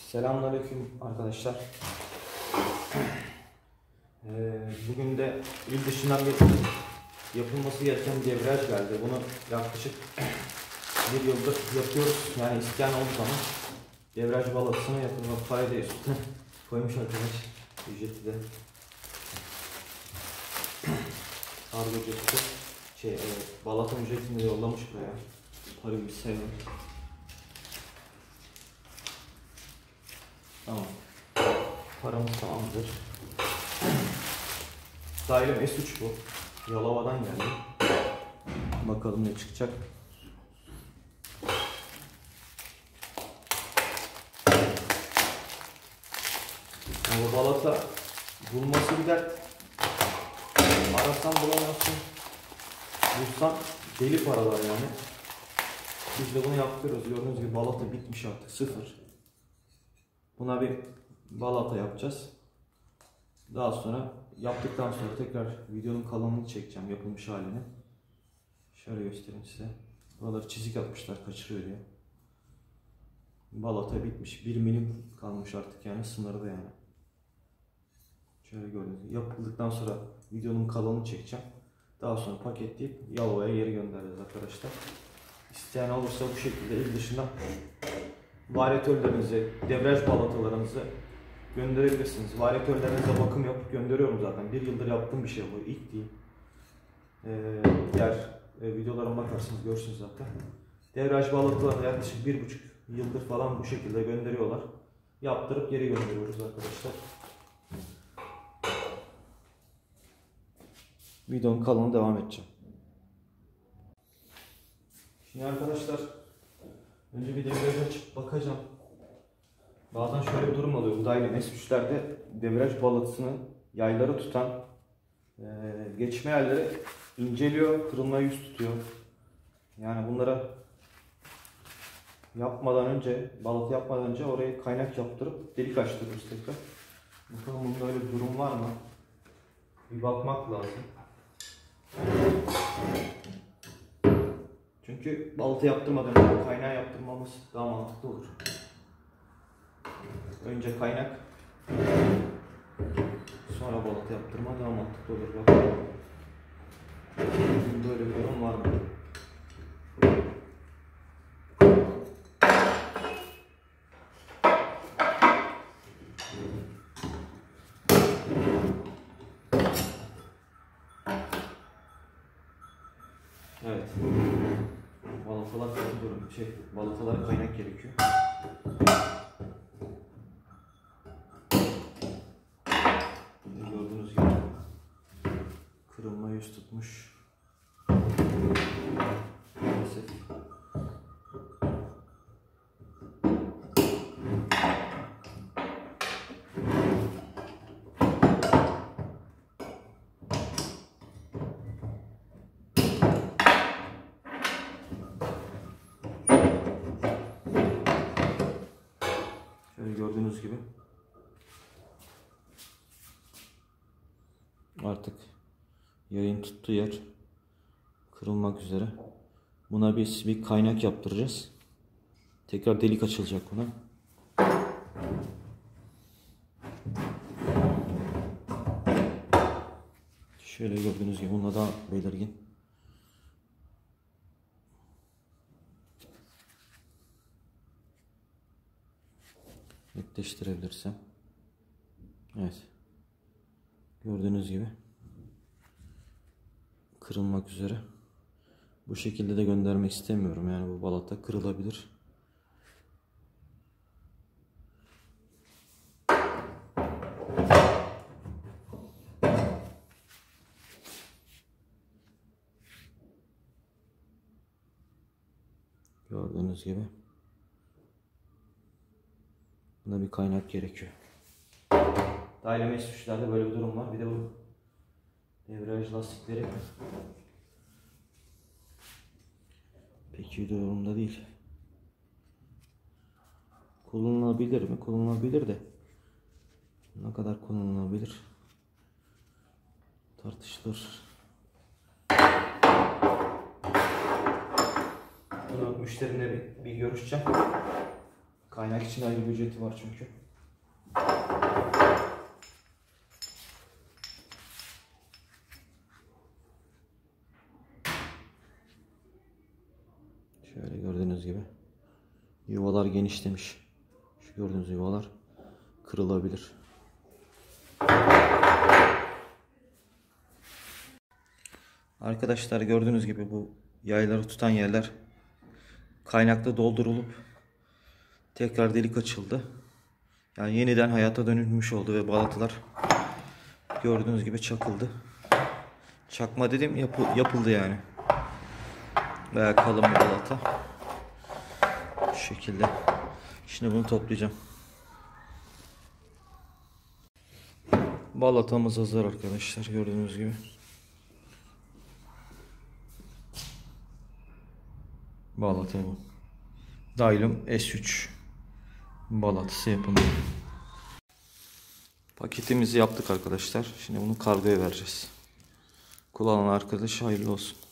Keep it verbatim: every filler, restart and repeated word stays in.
Selamünaleyküm arkadaşlar. Ee, bugün de il dışından bir yapılması gereken devraj geldi. Bunu yaklaşık bir yıldır yapıyoruz. Yani isteyen olduğu zaman devraj balatısını yapılma fayda üstüne koymuş arkadaş. Ücreti de kargo ücreti de şey, e, balata ücretini de yollamış buraya. Para bir sayalım. Tamam. Paramız tamamdır. Dairem S üç bu. Yalova'dan geldi. Bakalım ne çıkacak. Yani bu balata bulması bir dert. Arasan bulamazsın. Bulsan deli paralar yani. Biz de bunu yaptırıyoruz. Gördüğünüz gibi balata bitmiş artık. Sıfır. Buna bir balata yapacağız. Daha sonra yaptıktan sonra tekrar videonun kalanını çekeceğim, yapılmış halini. Şöyle göstereyim size. Buraları çizik atmışlar, kaçırıyor diye. Balata bitmiş. bir milim kalmış artık yani, sınırda yani. Şöyle gördüğünüz gibi yapıldıktan sonra videonun kalanını çekeceğim. Daha sonra paketleyip Yalova'ya geri göndereceğiz arkadaşlar. İsteyen olursa bu şekilde il dışından varyatörlerinizi, devraj balatalarınızı gönderebilirsiniz. Varyatörlerinize bakım yapıp gönderiyorum zaten. Bir yıldır yaptığım bir şey bu. İlk değil. Ee, diğer e, videolarıma bakarsanız görürsünüz zaten. Devraj balatalarını yaklaşık bir buçuk yıldır falan bu şekilde gönderiyorlar. Yaptırıp geri gönderiyoruz arkadaşlar. Videonun kalanına devam edeceğim. Şimdi arkadaşlar, önce bir devrajı açıp bakacağım. Bazen şöyle bir durum oluyor. Bu daire S üçlerde devraj balatısını yayları tutan e, geçme yerleri inceliyor, kırılmaya yüz tutuyor. Yani bunlara yapmadan önce, balatı yapmadan önce oraya kaynak yaptırıp delik açtırıyoruz tekrar. Bakalım bunda öyle bir durum var mı? Bir bakmak lazım. Çünkü balata yaptırmadan önce kaynağı yaptırmamız daha mantıklı olur. Önce kaynak, sonra balata yaptırma daha mantıklı olur. Bakalım. Böyle bir durum var mı? Evet. Balatalar durum şey, balatalara kaynak gerekiyor. Gördüğünüz gibi kırılma yüz tutmuş. Maalesef. Şöyle gördüğünüz gibi artık yayın tuttuğu yer kırılmak üzere. Buna biz bir kaynak yaptıracağız. Tekrar delik açılacak buna. Şöyle gördüğünüz gibi bununla daha belirgin. Netleştirebilirsem. Evet. Gördüğünüz gibi kırılmak üzere. Bu şekilde de göndermek istemiyorum. Yani bu balata kırılabilir. Gördüğünüz gibi buna bir kaynak gerekiyor. Daire S üçlerde böyle bir durum var. Bir de bu devraj lastikleri pek iyi durumda değil. Kullanılabilir mi? Kullanılabilir de ne kadar kullanılabilir tartışılır. Bunu müşterimle bir, bir görüşeceğim. Kaynak için ayrı bir ücreti var çünkü. Şöyle gördüğünüz gibi yuvalar genişlemiş. Şu gördüğünüz yuvalar kırılabilir. Arkadaşlar gördüğünüz gibi bu yayları tutan yerler kaynakla doldurulup tekrar delik açıldı. Yani yeniden hayata dönülmüş oldu ve balatalar gördüğünüz gibi çakıldı. Çakma dedim yapı, yapıldı yani. Bayağı kalın bir balata. Şu şekilde. Şimdi bunu toplayacağım. Balatamız hazır arkadaşlar gördüğünüz gibi. Balata bu. Dailum S üç balatası yapımı. Paketimizi yaptık arkadaşlar. Şimdi bunu kargoya vereceğiz. Kullanan arkadaş hayırlı olsun.